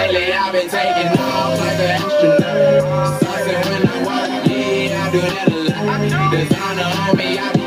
lately I've been taking off like an astronaut. Saucing when I walk, yeah, I do that a lot. Designer on me, I